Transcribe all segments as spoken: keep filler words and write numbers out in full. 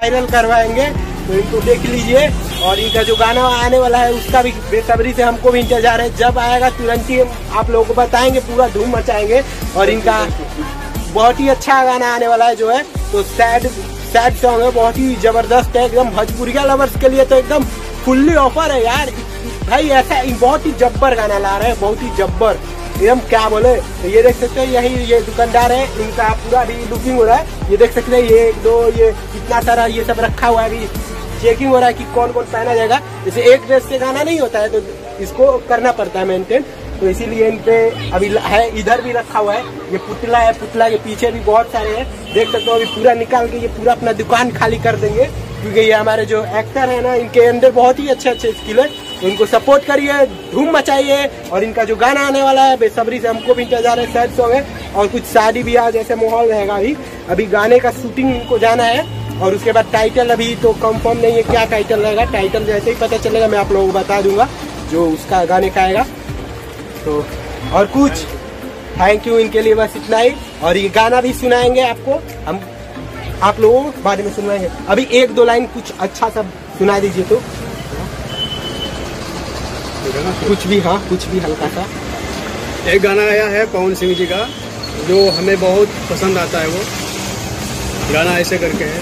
Viral करवाएंगे, तो इनको देख लीजिए। और इनका जो गाना आने वाला है उसका भी बेसब्री से हमको भी इंतजार है, जब आएगा तुरंत ही आप लोगों को बताएंगे, पूरा धूम मचाएंगे। और इनका बहुत ही अच्छा गाना आने वाला है जो है, तो सैड सैड सॉन्ग है, बहुत ही जबरदस्त है एकदम। भोजपुरिया लवर्स के लिए तो एकदम फुल्ली ऑफर है यार भाई, ऐसा बहुत ही जब्बर गाना ला रहे हैं, बहुत ही जब्बर एकदम, क्या बोले। तो ये देख सकते हैं, यही ये दुकानदार है, इनका पूरा अभी लुकिंग हो रहा है। ये देख सकते हैं, ये एक दो ये कितना सारा ये सब रखा हुआ है, अभी चेकिंग हो रहा है कि कौन कौन पहना जाएगा। जैसे एक ड्रेस से गाना नहीं होता है, तो इसको करना पड़ता है मेंटेन, तो इसीलिए इन पे अभी है। इधर भी रखा हुआ है, ये पुतला है, पुतला के पीछे भी बहुत सारे हैं, देख सकते हो। अभी पूरा निकाल के ये पूरा अपना दुकान खाली कर देंगे, क्योंकि ये हमारे जो एक्टर है ना, इनके अंदर बहुत ही अच्छे अच्छे स्किल है। तो इनको सपोर्ट करिए, धूम मचाइए। और इनका जो गाना आने वाला है बेसब्री से हमको भी इंतजार है, सैड सॉन्ग है। और कुछ शादी ब्याह जैसे माहौल रहेगा। अभी अभी गाने का शूटिंग इनको जाना है, और उसके बाद टाइटल अभी तो कंफर्म नहीं है क्या टाइटल रहेगा। टाइटल जैसे ही पता चलेगा मैं आप लोगों को बता दूंगा, जो उसका गाने का आएगा। तो और कुछ थैंक यू इनके लिए, बस इतना ही। और ये गाना भी सुनाएंगे आपको हम, आप लोगों को बाद में सुनाएंगे। अभी एक दो लाइन कुछ अच्छा सा सुना दीजिए तो, कुछ भी, हाँ कुछ भी हल्का सा। एक गाना आया है पवन सिंह जी का, जो हमें बहुत पसंद आता है। वो गाना ऐसे करके है,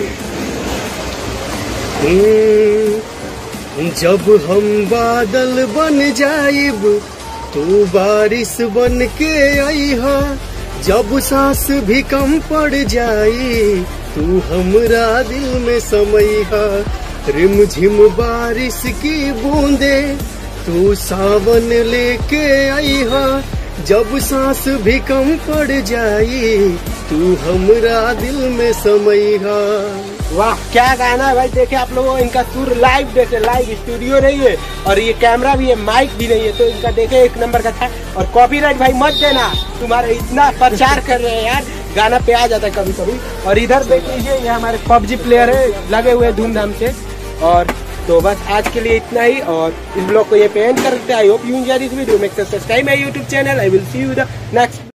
जब हम बादल बन जाइब तू बारिश बन के आई हा, जब सांस भी कम पड़ जाई तू हमरा दिल में समई हा, रिम झिम बारिश की बूंदे तू सावन लेके आई हा, जब सांस भी कम पड़ जाई तू हमरा दिल में समई हा। वाह क्या गाना है भाई। देखे आप लोगों, इनका सुर लाइव देखे, लाइव स्टूडियो नहीं है, और ये कैमरा भी है, माइक भी नहीं है, तो इनका देखे एक नंबर का था। और कॉपीराइट भाई मत देना, तुम्हारे इतना प्रचार कर रहे हैं यार, गाना पे आ जाता है कभी कभी। और इधर देख लीजिए, ये हमारे पबजी प्लेयर है, लगे हुए धूमधाम से। और तो बस आज के लिए इतना ही, और इस ब्लॉग को ये पे एंड करते हैं। I hope you enjoy this video, make subscribe my YouTube channel. I will see you the next